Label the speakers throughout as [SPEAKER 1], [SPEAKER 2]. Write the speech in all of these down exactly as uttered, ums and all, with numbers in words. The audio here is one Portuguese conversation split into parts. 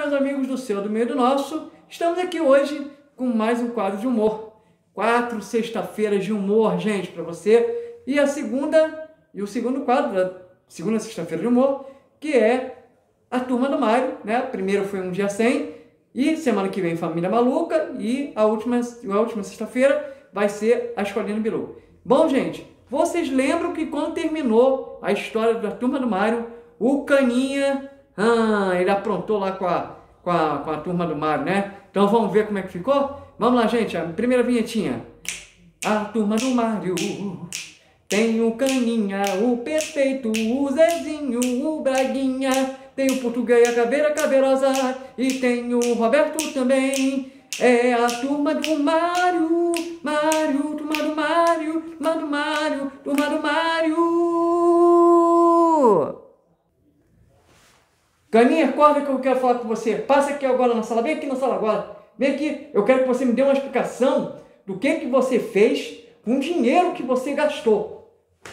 [SPEAKER 1] meus amigos do céu, do meio do nosso. Estamos aqui hoje com mais um quadro de humor. Quatro sexta-feiras de humor, gente, para você. E a segunda, e o segundo quadro da segunda sexta-feira de humor, que é a Turma do Mário, né? Primeiro foi um dia sem, e semana que vem Família Maluca, e a última, a última sexta-feira vai ser a Escolinha do Bilu. Bom, gente, vocês lembram que quando terminou a história da Turma do Mário, o Caninha, ah, ele aprontou lá com a, com, a, com a Turma do Mário, né? Então vamos ver como é que ficou? Vamos lá, gente, a primeira vinhetinha. A Turma do Mário tem o Caninha, o Perfeito, o Zezinho, o Braguinha, tem o Português, a Caveira Caveirosa e tem o Roberto também. É a Turma do Mário, Mário, Turma do Mário, Turma do Mário, Turma do Mário. Caninha, acorda que eu quero falar com você. Passa aqui agora na sala, vem aqui na sala agora. Vem aqui, eu quero que você me dê uma explicação do que, que você fez com o dinheiro que você gastou.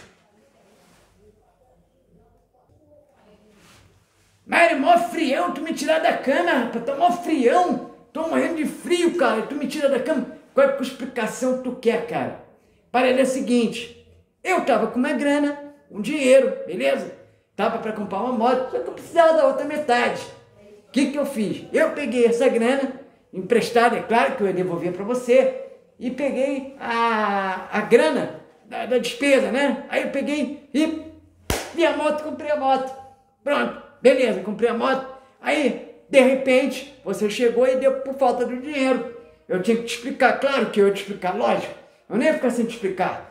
[SPEAKER 2] Mário, mó frião, tu me tirar da cama, rapaz, tá mó frião. Tô morrendo de frio, cara, tu me tira da cama. Qual é a explicação que tu quer, cara? Parada é a seguinte, eu tava com uma grana, um dinheiro, beleza? Tava para comprar uma moto, só que eu precisava da outra metade. O que que eu fiz? Eu peguei essa grana, emprestada, é claro que eu ia devolver para você, e peguei a, a grana da, da despesa, né? Aí eu peguei e vi a moto, comprei a moto. Pronto, beleza, comprei a moto. Aí, de repente, você chegou e deu por falta do dinheiro. Eu tinha que te explicar, claro que eu ia te explicar, lógico. Eu nem ia ficar sem te explicar.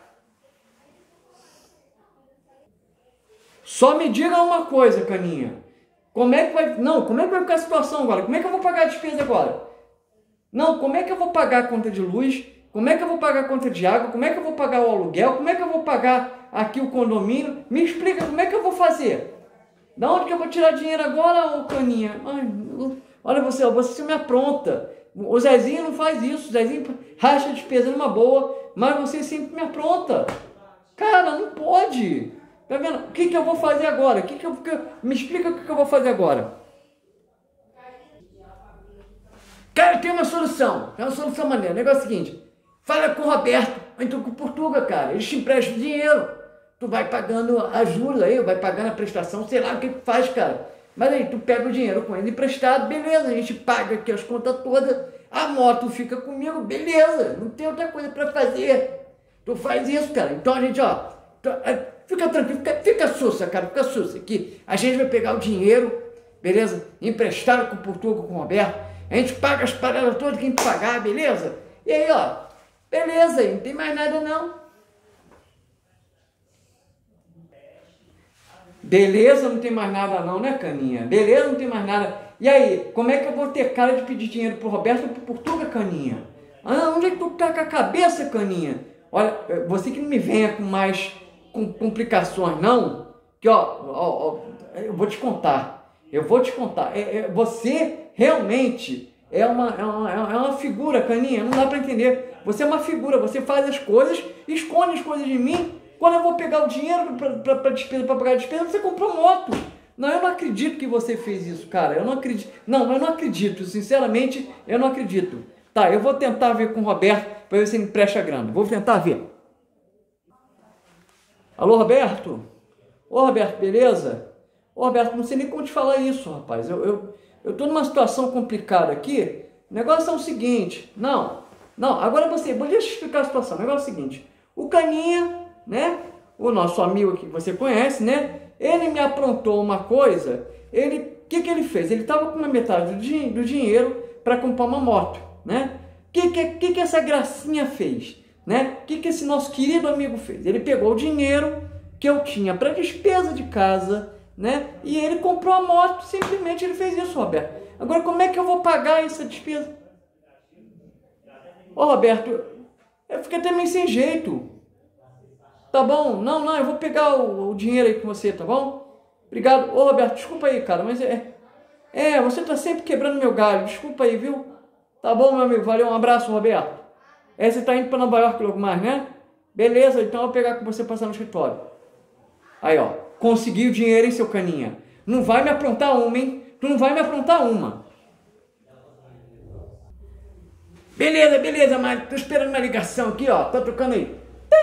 [SPEAKER 1] Só me diga uma coisa, Caninha. Como é que vai... Não, como é que vai ficar a situação agora? Como é que eu vou pagar a despesa agora? Não, como é que eu vou pagar a conta de luz? Como é que eu vou pagar a conta de água? Como é que eu vou pagar o aluguel? Como é que eu vou pagar aqui o condomínio? Me explica, como é que eu vou fazer? Da onde que eu vou tirar dinheiro agora, ô Caninha? Ai, olha você, você me apronta. O Zezinho não faz isso. O Zezinho racha a despesa numa boa, mas você sempre me apronta. Cara, não pode. Tá vendo? O que que eu vou fazer agora? O que que eu, que, me explica o que que eu vou fazer agora.
[SPEAKER 2] Cara, tem uma solução. Tem uma solução maneira. O negócio é o seguinte. Fala com o Roberto, ou então com o Portuga, cara. Eles te emprestam dinheiro. Tu vai pagando a juros aí, vai pagando a prestação, sei lá o que que faz, cara. Mas aí tu pega o dinheiro com ele emprestado, beleza. A gente paga aqui as contas todas. A moto fica comigo, beleza. Não tem outra coisa pra fazer. Tu faz isso, cara. Então a gente, ó... Fica tranquilo, fica, fica sussa, cara, fica sussa. Aqui, a gente vai pegar o dinheiro, beleza? Emprestado com o Portuga, com o Roberto. A gente paga as paradas todas que a gente pagar, beleza? E aí, ó, beleza aí, não tem mais nada não.
[SPEAKER 1] Beleza, não tem mais nada não, né, Caninha? Beleza, não tem mais nada. E aí, como é que eu vou ter cara de pedir dinheiro pro Roberto e pro Portuga, Caninha? Ah, onde é que tu tá com a cabeça, Caninha? Olha, você que não me venha com mais... com complicações, não, que ó, ó, ó, eu vou te contar, eu vou te contar, é, é, você realmente é uma, é, uma, é uma figura, Caninha, não dá para entender, você é uma figura, você faz as coisas, esconde as coisas de mim, quando eu vou pegar o dinheiro para despesa, para pagar a despesa, você comprou moto. Não, eu não acredito que você fez isso, cara, eu não acredito, não, eu não acredito, sinceramente, eu não acredito. Tá, eu vou tentar ver com o Roberto, para ver se ele empresta a grana, vou tentar ver. Alô, Roberto? Ô, Roberto, beleza? Ô, Roberto, não sei nem como te falar isso, rapaz. Eu, eu, eu tô numa situação complicada aqui. O negócio é o seguinte. Não, não, agora você, deixa eu explicar a situação. O negócio é o seguinte. O Caninha, né? O nosso amigo que você conhece, né? Ele me aprontou uma coisa. Ele, o que que ele fez? Ele tava com uma metade do, din do dinheiro para comprar uma moto, né? O que, que, que que essa gracinha fez? Né? O que, que esse nosso querido amigo fez? Ele pegou o dinheiro que eu tinha para despesa de casa, né? E ele comprou a moto, simplesmente ele fez isso, Roberto. Agora, como é que eu vou pagar essa despesa? Ô, Roberto, eu fiquei até meio sem jeito. Tá bom? Não, não, eu vou pegar o, o dinheiro aí com você, tá bom? Obrigado. Ô, Roberto, desculpa aí, cara, mas é... É, você tá sempre quebrando meu galho, desculpa aí, viu? Tá bom, meu amigo, valeu, um abraço, Roberto. É, você tá indo para Nova York logo mais, né? Beleza, então eu vou pegar com você passar no escritório. Aí, ó, conseguiu dinheiro, hein, seu Caninha? Não vai me aprontar uma, hein? Tu não vai me aprontar uma.
[SPEAKER 2] Beleza, beleza, Mário. Tô esperando uma ligação aqui, ó. Tô tocando aí.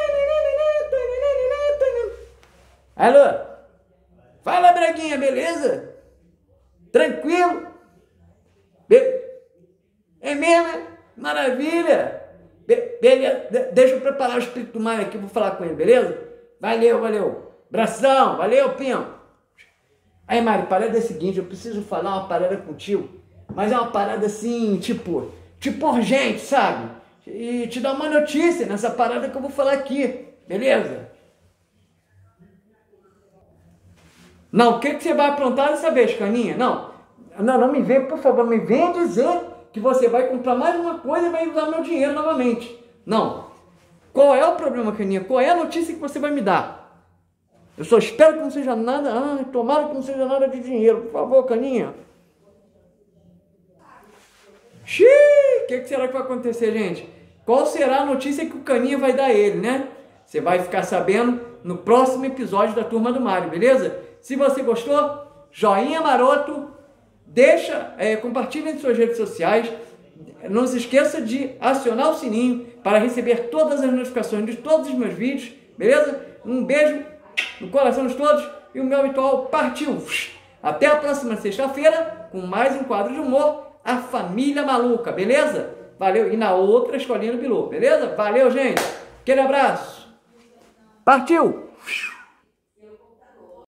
[SPEAKER 2] Alô? Fala, Braguinha, beleza? Tranquilo? Be é mesmo? Maravilha! Be beleza, de deixa eu preparar o espírito do Mário aqui, vou falar com ele, beleza? Valeu, valeu. Abração, valeu, Pinho. Aí, Mário, parada é a seguinte, eu preciso falar uma parada contigo, mas é uma parada assim, tipo, tipo urgente, sabe? E te dar uma notícia nessa parada que eu vou falar aqui, beleza? Não, o que, que você vai aprontar dessa vez, Caninha? Não, não, não me vem, por favor, não me venha dizer que você vai comprar mais uma coisa e vai usar meu dinheiro novamente. Não. Qual é o problema, Caninha? Qual é a notícia que você vai me dar? Eu só espero que não seja nada, ah, tomara que não seja nada de dinheiro, por favor, Caninha. Xiii, o que, que será que vai acontecer, gente? Qual será a notícia que o Caninha vai dar a ele, né? Você vai ficar sabendo no próximo episódio da Turma do Mário, beleza? Se você gostou, joinha maroto, deixa, é, compartilha em suas redes sociais. Não se esqueça de acionar o sininho para receber todas as notificações de todos os meus vídeos, beleza? Um beijo no coração de todos e o meu habitual partiu. Até a próxima sexta-feira com mais um quadro de humor, A Família Maluca, beleza? Valeu, e na outra escolinha do Bilu, beleza? Valeu, gente. Aquele abraço. Partiu!